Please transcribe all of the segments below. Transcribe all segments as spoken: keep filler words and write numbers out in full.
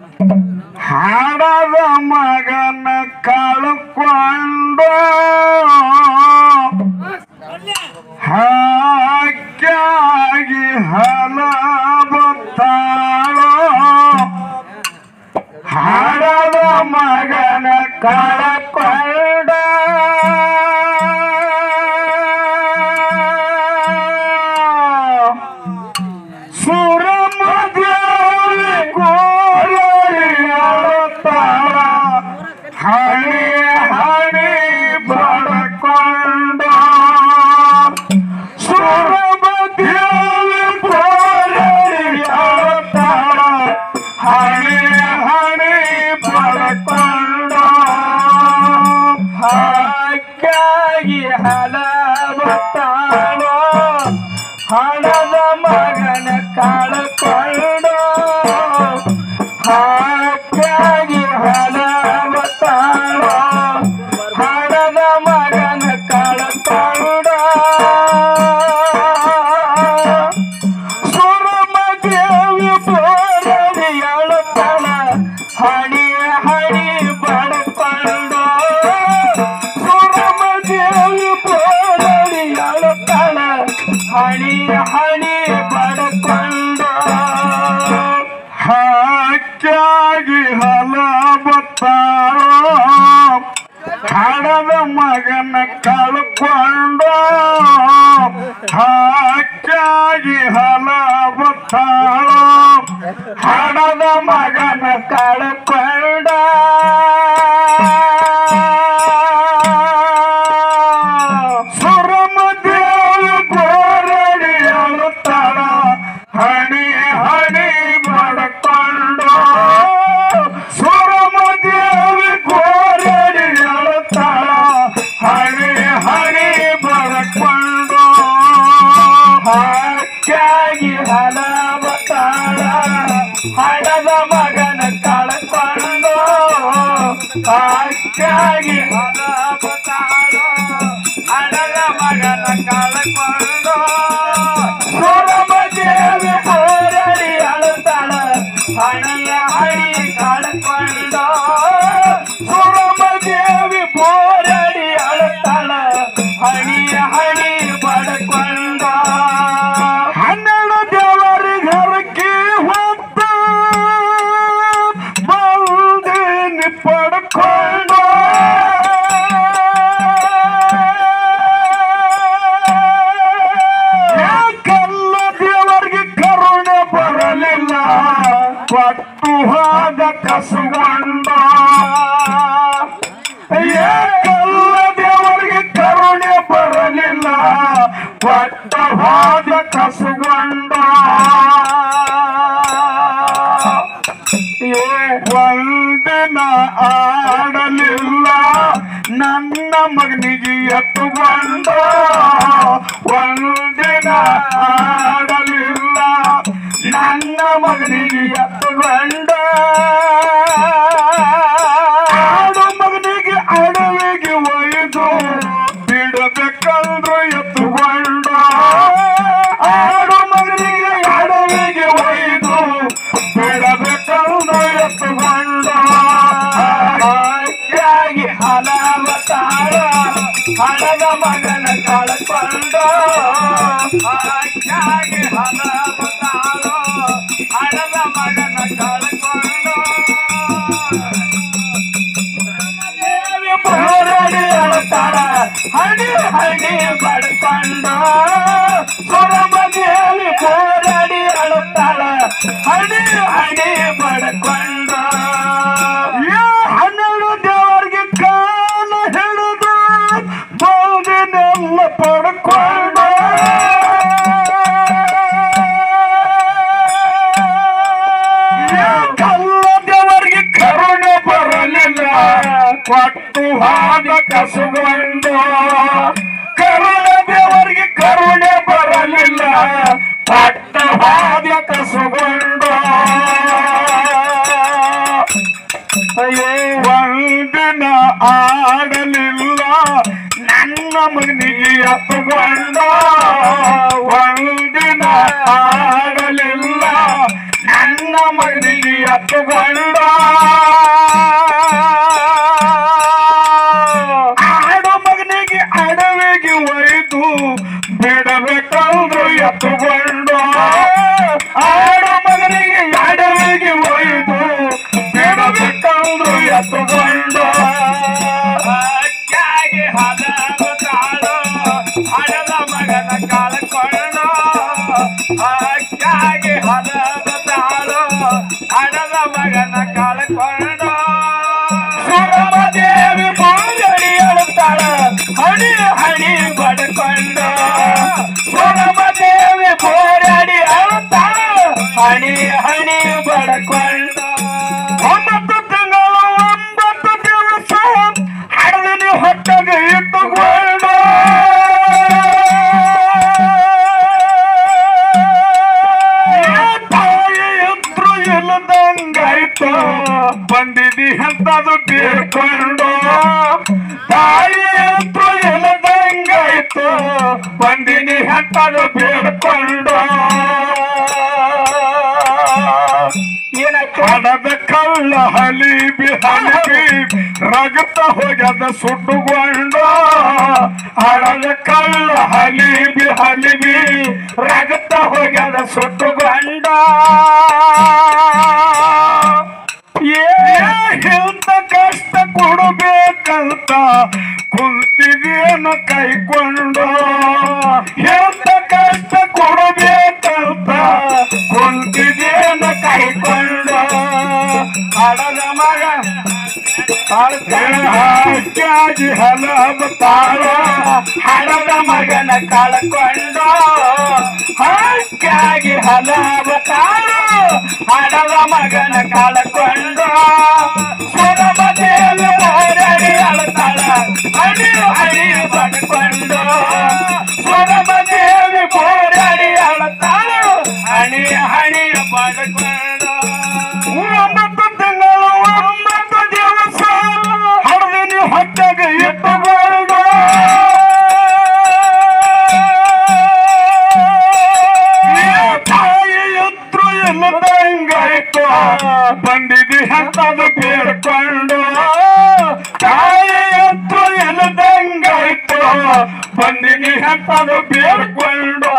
ಹಾಡದ ಮಗನ ಕಳ್ಕೊಂಡು ಹಾಕ್ಯಾಗಿ ಹಲ ಬತ್ತಾಳೋ ಹಾಡದ ಮಗನ ಕಳ್ಕೊಂಡ ಸುರಮದೇವಿ ಕೋರಳಿಯಳುತ್ತಾಳ ಹಣಿ ಹಣಿ ಬಡಕೊಂಡ ಸುರಮದೇವಿ ಕೋರಳಿಯಳುತ್ತಾಳ ಹಣಿ ಹಣಿ ಬಡಕೊಂಡ ಹಾಕ್ಯಾಗಿ ಹಲ ಬತ್ತಾಳೋ ಹಣದ ಮಗನ ಕಳ್ಕೊಂಡು ಹಾಕ್ಯಾಗಿ ಹಲ ಬತ್ತಾಳೋ ಹಣದ ಮಗನ ಕಳ್ಕೊಂಡು ಸುರಮದೇವಿ ಬೋರಡಿ ಅಳುತ್ತಾಳ ಹಣಿ ಹಣಿ ಬಡ್ಕೊಂಡು ಸುರಮದೇವಿ ಬೋರಡಿ ಅಳುತ್ತಾಳ ಹಣಿ ಹಣಿ ಬಡ್ಕೊಂಡು ಹಾಕ್ಯಾಗಿ ಹಲ ಬತ್ತಾಳೋ ಹಣದ ಮಗನ ಕಳ್ಕೊಂಡು ಹಾಕ್ಯಾಗಿ ಹಲ ಬತ್ತಾಳೋ ಹಣದ ಮಗನ ಕಳ್ಕೊಂಡ ಸುರಮದೇವಿ ಬೋರಡಿ ಅಳುತ್ತಾಳ ಹಣಿ ಹಣಿ ಬಡ್ಕೊಂಡು ಸುರಮದೇವಿ ಬೋರಡಿ ಅಳುತ್ತಾಳ ಹಣಿ ಹಣಿ ಬಡ್ಕೊಂಡು ಹಾಕ್ಯಾಗಿ ಹಲ ಬತ್ತಾಳ ಹಣದ ಮಗನ ಕಳ್ಕೊಂಡು ಹಾಕ್ಯಾಗಿ ಹಲ ಬತ್ತಾಳ ಹಣದ ಮಗನ ಕಳ್ಕೊಂಡು ಸುರಮದೇವಿ ಬೋರಡಿ ಅಳುತ್ತಾಳ ಹಣಿ ಹಣಿ ಕಳ್ಕೊಂಡು ಸುರಮದೇವಿ ಬೋರಡಿ ಅಳುತ್ತಾಳ ಹಣಿ ಹಣಿ ಬಡ್ಕೊಂಡ ಹನ್ನೆರಡು ದೇವರಿಗೆ ಹರಕೆ ಹೊತ್ತ ಬಂದಿನಿ ಪಡ್ಕೊಂಡು ಯಾಕಲ್ಲ ದೇವರಿಗೆ ಕರುಣೆ ಬರಲಿಲ್ಲ ಕೊಟ್ಟು ಹೋದ ಕಸುಗೊಂಡ ಯಾಕಲ್ಲ ದೇವರಿಗೆ ಕರುಣೆ ಬರಲಿಲ್ಲ ಕೊಟ್ಟ ಹೋದ ಕಸುಗೊಂಡ ಒಂದಿನ ಆಡಲಿಲ್ಲ ನನ್ನ ಮಗನಿಗೆ ಎತ್ತುಕೊಂಡ ಒಂದಿನ ಆಡಲಿಲ್ಲ ನನ್ನ ಮಗನಿಗೆ ಎತ್ತುಕೊಂಡ ಆಡು ಮಗನಿಗೆ ಅಡವಿಗೆ ಒಯ್ದು ಬಿಡಬೇಕಂದ್ರು ಎತ್ತುಕೊಂಡ ಆಡು ಮಗನಿಗೆ ಅಡವಿಗೆ ಒಯ್ದು ಬಿಡಬೇಕಂದ್ರು ಎತ್ತುಕೊಂಡ ಹಾಕ್ಯಾಗಿ ಹಲ ಬತ್ತಾಳ ಹಣದ ಮಗನ ಕಳ್ಕೊಂಡ ಹಾಕ್ಯಾಗಿ ಹಲ ಬತ್ತಾಳ ಹಣದ ಮಗನ ಕಳ್ಕೊಂಡ ದೇವಿ ಬೋರಡಿ ಅಳುತ್ತಾಳ ಹಣಿ ಹಣಿ ಬಡ್ಕೊಂಡ ಸುರಮದೇವಿ ಬೋರಡಿ ಅಳುತ್ತಾಳ ಹಣಿ ಹಣಿ ಬಡ್ಕೊಂಡ ಹನ್ನೆರಡು ದೇವರಿಗೆ ಕಾಲ ಹಿಡಿದು ಬೌದಿನೆಲ್ಲ ಪಡ್ಕೊಂಡ ಕಲ್ಲ ದೇವರಿಗೆ ಕರುಣೆ ಬರಲಿಲ್ಲ ಕೊಟ್ಟು ಹೋದ ಕಸುಗೊಂಡು ಕರುಣೆ ದೇವರಿಗೆ ಕರುಣೆ ಬರಲಿಲ್ಲ ಪಟ್ಟ ಹೋದ ಕಸುಗೊಂಡು ಒಂದಿನ ಆಡಲಿಲ್ಲ ನನ್ನ ಮಗನಿಗೆ ಎತ್ತುಕೊಂಡ ಒಂದಿನ ಆಡಲಿಲ್ಲ ನನ್ನ ಮಗನಿಗೆ ಎತ್ತುಕೊಂಡ ಬಡಕೊಂಡು ಸೋರಮ್ಮ ದೇವಿ ಬೋರಾಡಿ ಅಳುತ್ತಾಳ ಹಣಿ ಹಣಿ ಬಡಕೊಂಡು ಒಂಬತ್ತು ತಿಂಗಳು ಒಂಬತ್ತು ದಿವಸ ಹಡದಿನಿ ಹೊಟ್ಟೆಗೆ ಇಟ್ಟುಕೊಂಡು ತಾಯಿ ಎದ್ರು ಇಲ್ಲದಂಗಾಯ್ತು ಬಂದಿದಿ ಅಂತದು ಬೇಡ್ಕೊಂಡು ತಾಯಿ ಎದ್ರು ಇಲ್ಲದಂಗಾಯ್ತು ಬಂದಿನಿ ಅಂತದು ಬೇಡ್ಕೊಂಡು ಹಣದ ಕಳ್ಳ ಹಲಿಬಿ ಹಲಿಬಿ ರಗತ ಹೋಗದ ಸುಟ್ಟುಕೊಂಡು ಹಣದ ಕಳ್ಳ ಹಲಿಬಿ ಹಲಿಬಿ ರಗತ ಹೋಗದ ಸುಟ್ಟುಕೊಂಡ ಎಂತ ಕಷ್ಟ ಕೊಡಬೇಕಂತ ಕುಂತಿದೇನು ಕೈಕೊಂಡು ಎಂತ ಕಷ್ಟ ಕೊಡಬೇಕಂತ ಕುಂತಿದೇನು ಕೈಕೊಂಡು ಹಡದ ಮಗ ಹಾಕಿ ಹಲವ ತಾಳ ಹಡದ ಮಗನ ಕಳ್ಕೊಂಡು ಹಾಕಿ ಹಲವ ತಾಳ ಹಡದ ಮಗನ ಕಳ್ಕೊಂಡು ಸುರಮ ದೇವಿ ಬೋರಾಡಿ ಅಳುತ್ತಾಳ ಹಣಿ ಹಣಿ ಬಡ್ಕೊಂಡು ಸುರಮ ದೇವಿ ಬೋರಾಡಿ ಅಳುತ್ತಾಳ ಹಣಿ ಹಣಿ ಬಡ್ಕೊಂಡು ಒಂಬತ್ತು ತಿಂಗಳು ಒಂಬತ್ತು ದಿವಸ ಹಡದಿನಿ ಹೊಟ್ಟೆಗೆ ಇಟ್ಟುಕೊಂಡು ತಾಯಿ ಎದ್ರು ಇಲ್ಲದಂಗಾಯ್ತು ಬಂದಿದಿ ಅಂತದು ಬೇಡ್ಕೊಂಡು ತಾಯಿ ಎದ್ರು ಇಲ್ಲದಂಗಾಯ್ತು ಬಂದಿನಿ ಅಂತದು ಬೇಡ್ಕೊಂಡು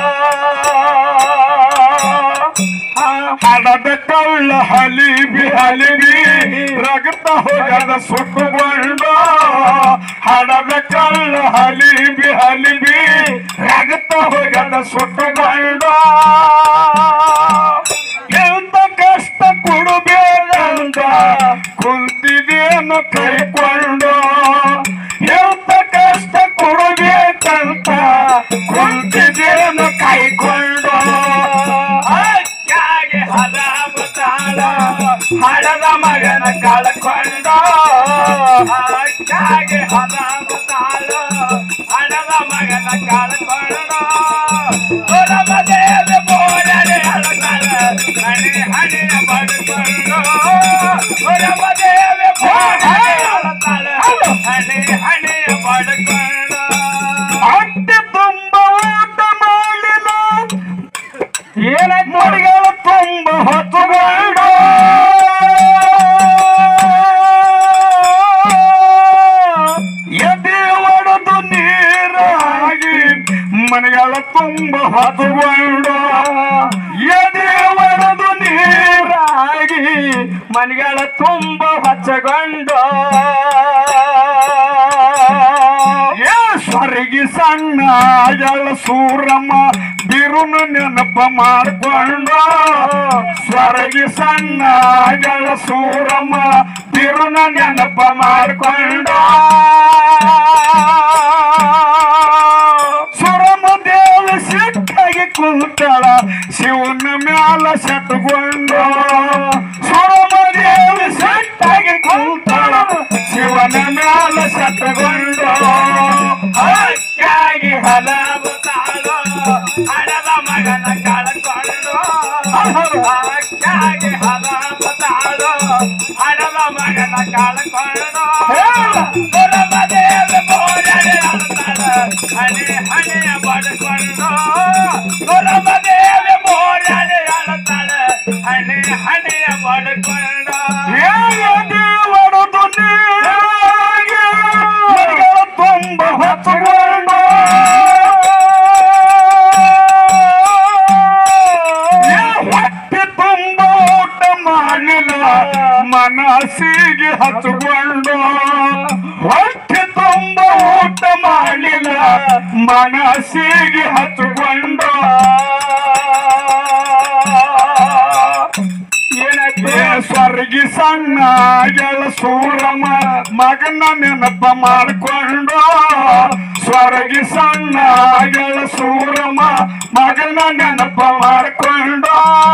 ಹಡದ ಕಳ್ಳ ಹಲಿಬಿ ಹಲಿಬಿ ರಗತ ಹೋಗದ ಸುಟ್ಟುಕೊಂಡು ಹಡದ ಕಳ್ಳ ಹಲಿಬಿ ಹಲಿಬಿ ರಗತ ಹೋಗದ ಸುಟ್ಟುಕೊಂಡು ಎಂತ ಕಷ್ಟ ಕೊಡಬೇಕಂತ ಕುಂತಿದೇನು ಕೈಕೊಂಡು ಎಂತ ಕಷ್ಟ ಕೊಡಬೇಕಂತ ಕುಂತಿದೇನು ಕೈಕೊಂಡು ಹಡದ ಮಗನ ಕಳ್ಕೊಂಡು ಹಾಗೆ ಹದ ತಾಳು ಹಡದ ಮಗನ ಕಳ್ಕೊಂಡು ಸುರಮ ದೇವಿ ಬೋರಾಡಿ ಅಳುತ್ತಾಳ ಹಣಿ ಹಣಿ ಬಡ್ಕೊಂಡು ಸುರಮ ದೇವಿ ಬೋರಾಡಿ ಅಳುತ್ತಾಳ ಹಣಿ ಹಣಿ ಬಡ್ಕೊಂಡು ಹೊಟ್ಟೆ ತುಂಬ ಊಟ ಮಾಡಲಿಲ್ಲ ಏನ ಮಡಿಗಳು ತುಂಬ ಹೊತ್ತುಕೊಂಡು ಎದೆ ಒಡೆದು ನೀರಾಗಿ ಮನೆಗಳ ತುಂಬ ಹೊತ್ತುಕೊಂಡು ಎದೆ ಒಡೆದು ನೀರಾಗಿ ಮನೆಗಳ ತುಂಬ ಹಚ್ಚಗೊಂಡು ಸ್ವರ್ಗಿ ಸಣ್ಣ ಎಳ ಸೂರಮ್ಮ ಬಿರುನು ನೆನಪ ಮಾಡ್ಕೊಂಡು ಸ್ವರ್ಗಿ ಸಣ್ಣ ಎಳ ಸೂರಮ್ಮ ಬಿರುನ ನೆನಪ ಮಾಡ್ಕೊಂಡು ಸುರಮ ದೇವಿ ಸಿಟ್ಟಾಗಿ ಕುಂತಾಳ ಶಿವನ ಮ್ಯಾಲ ಸೆಟ್ಕೊಂಡು ಸುರಮ ದೇವಿ ಸಿಟ್ಟಾಗಿ ಕುಂತಾಳ ಶಿವನ ಮ್ಯಾಲ ಸೆಟ್ಕೊಂಡು ಹಾಕಿ ಹಲವ ತಾಳು ಹಡದ ಮಗನ ಕಳ್ಕೊಂಡು ಹಾಕಿ ಹಲವ ತಾಳು ಹಡದ ಮಗನ ಕಳ್ಕೊಂಡು ಸುರಮ ದೇವಿ ಬೋರಾಡಿ ಅಳುತ್ತಾಳ ಹಣಿ ಹಣಿಯ ಬಡ್ಕೊಂಡು ಸುರಮ ದೇವಿ ಬೋರಾಡಿ ಅಳುತ್ತಾಳ ಹಣಿ ಹಣಿಯ ಬಡ್ಕೊಂಡು ಒಡೆದು ನೀರಾಗಿ ತುಂಬ ಹೊತ್ತುಕೊಂಡು ಹೊಟ್ಟೆ ತುಂಬ ಊಟ ಮಾಡಲಿಲ್ಲ ಮನಸ್ಸಿಗೆ ಹಚ್ಕೊಂಡು ಹೊಟ್ಟೆ ತುಂಬ ಊಟ ಮಾಡಲಿಲ್ಲ ಮನಸ್ಸಿಗೆ ಹಚ್ಕೊಂಡು ಸ್ವರ್ಗಿ ಸಣ್ಣ ಎಳ ಸೂರಮ್ಮ ಮಗನ ನೆನಪ ಮಾಡ್ಕೊಂಡು ಸ್ವರ್ಗಿ ಸಣ್ಣ ಗೆಳ ಸೂರಮ್ಮ ಮಗನ ನೆನಪ ಮಾಡ್ಕೊಂಡ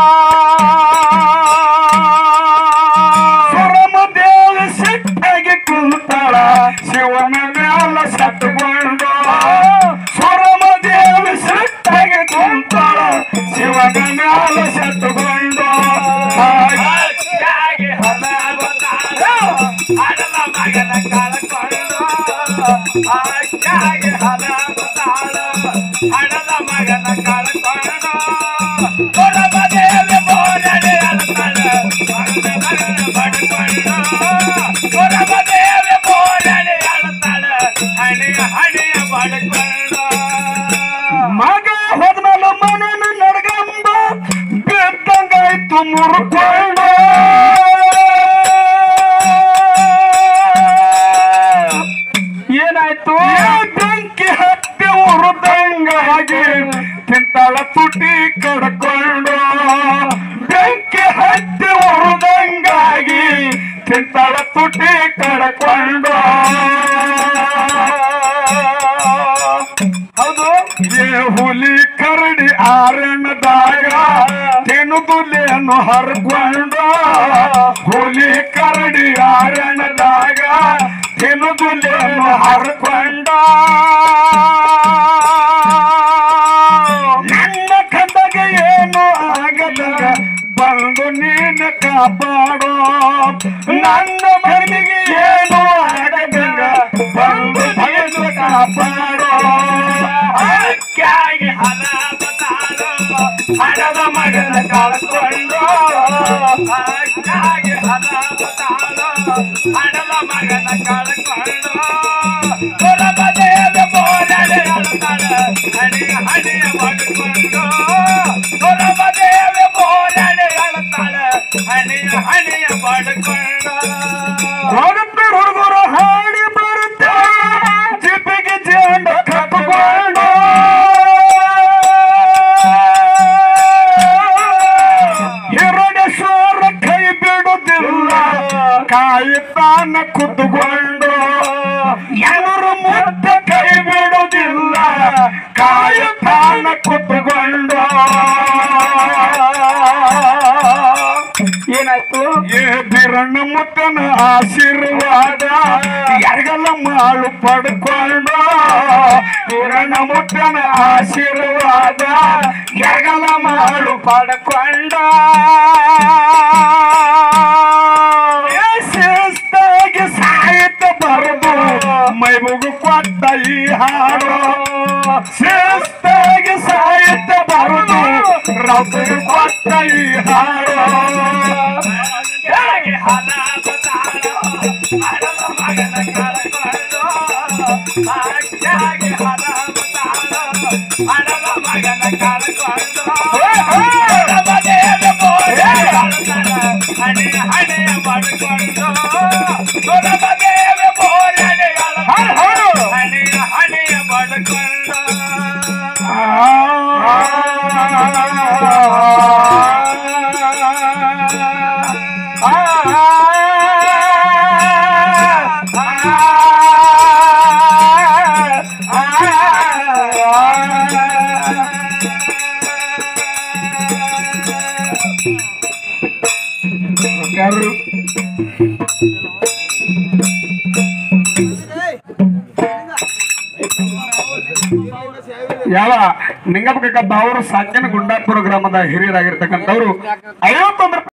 ಸುರಮ ದೇವಿ ಸಿಟ್ಟಾಗಿ ಕುಂತಾಳ ಶಿವನ ಮ್ಯಾಲ ಸತ್ಕೊಂಡ ಸುರಮ ದೇವಿ ಸಿಟ್ಟಾಗಿ ಕುಂತಾಳ ಶಿವನ ಮ್ಯಾಲ ಸತ್ಕೊಂಡ ಹಡಲ ಮಗನ ಕಳ್ಕೊಂಡು ಆಚಾಗೆ ಹದ ಬತಾಳ ಹಡಲ ಮಗನ ಕಳ್ಕೊಂಡು ಕೊಡಬ ದೇವಿ ಬೋರಡೆ ಅಳ್ತಾಳ ಮಗನ ಮಗನ ಬಡ್ಕೊಂಡು ಕೊಡಬ ದೇವಿ ಬೋರಡೆ ಅಳ್ತಾಳ ಹಣೆಯ ಹಣೆಯ ಬಡ್ಕೊಂಡು ಮಗ ಹೋದ್ಮೇಲೆ ಮನನ ನಡ್ಗಂಬ ಬಿದ್ದಂಗಾಯ್ತು ಮುರ್ಕೊಂಡು ಏನಾಯ್ತು ಬೆಂಕಿ ಹತ್ತಿ ಉರುದಂಗಾಗಿ ತಿಂತಾಳ ತುಟಿ ಕಡ್ಕೊಂಡು ಬೆಂಕಿ ಹತ್ತಿ ಉರುದಂಗಾಗಿ ತಿಂತಾಳ ತುಟಿ ಕಡ್ಕೊಂಡು ಹೌದು ಏ ಹುಲಿ ಕರಡಿ ಆರಣದಾಗ ತಿನ್ನುದುಲೇನು ಹರ್ಕೊಂಡು ಹುಲಿ ಕರಡಿ ಆರಣದಾಗ ತಿನ್ನುದುಲೇನು ಹರ್ಕೊಂಡ ನನ್ನ ಕಂದಾಗ ಏನು ಆಗದಾಗ ಬಂದು ನೀನು ಕಾಪಾಡೋ ನನ್ನ ಮನೆಗೆ ಏನು ಆಗದಾಗ ಬಂದು ನೀನು ಕಾಪಾಡೋ ಅಕ್ಕಾಗಿ ಹಲ ಬತಾಡೋ ಹಡದ ಮಗನ ಕಳ್ಕೊಂಡು ಅಕ್ಕಾಗಿ ಹಲ ಬತಾಡೋ ಹಡದ ಮಗನ ಕಳ್ಕೊಂಡು ಕೊಡಬ ದೇವಿ ಬೋರಡೆ ಅಳ್ತಾಳ ಹಣೆಯ ಹಣೆಯ ಬಡ್ಕೊಂಡು ಕೊಡಬ ದೇವಿ ಬೋರಡೆ ಅಳ್ತಾಳ ಹಣೆಯ ಹಣೆಯ ಬಡ್ಕೊಂಡು ಹುಡುಗರು ಹಾಡಿ ಬರುತ್ತೆ ಜಿಪಿಗೆ ಜೇಂಡ ಕಟ್ಕೊಂಡು ಹಿರಡೇಶ್ವರ ಕೈ ಬಿಡುವುದಿಲ್ಲ ಕಾಯುತ್ತಾನ ಕುತ್ಕೊಂಡು ಎಲ್ಲರೂ ಮುದ್ದೆ ಕೈ ಬಿಡುವುದಿಲ್ಲ ಕಾಯುತ್ತಾನ ಕುತ್ಕೊಂಡು ಏನಾಯ್ತು ಏ ಬಿರಣ್ಣ ಮುತ್ತನ ಆಶೀರ್ವಾದ ಎರಗಲ ಮಾಳು ಪಡ್ಕೊಂಡು ಬಿರಣ್ಣ ಮುತ್ತನ ಆಶೀರ್ವಾದ ಎರಗಲ ಮಾಳು ಪಡ್ಕೊಂಡ ಶಿಸ್ತಾಗಿ ಸಾಹಿತ್ಯ ಬರೆದು ಮೈಬುಗು ಕೊಟ್ಟ ಈ ಹಾಡು ಶಿಸ್ತಾಗಿ ಸಾಹಿತ್ಯ ಬರೆದು ರೌತರು ಕೊಟ್ಟ ಈ ಹಾಡು ಹಲ ಬತಾಳ ಹಡಲ ಮಗನ ಕಳ್ಕೊಂಡು ಆಚಾಗೆ ಹಲ ಬತಾಳ ಹಡಲ ಮಗನ ಕಳ್ಕೊಂಡು ಕೊಡಬ ದೇವಿ ಬೋರಡೆ ಅಳ್ತಾಳ ಹಣೆಯ ಹಣೆಯ ಬಡ್ಕೊಂಡು ಕೊಡಬ ದೇವಿ ಬೋರಡೆ ಅಳ್ತಾಳ ಹಣೆಯ ಹಣೆಯ ಬಡ್ಕೊಂಡು ಯಾವ ನಿಂಗಪ್ಪ ಅವರು ಸಾಕಿನ ಗುಂಡಾಪುರ ಗ್ರಾಮದ ಹಿರಿಯರಾಗಿರ್ತಕ್ಕಂಥವ್ರು ಐವತ್ತೊಂದು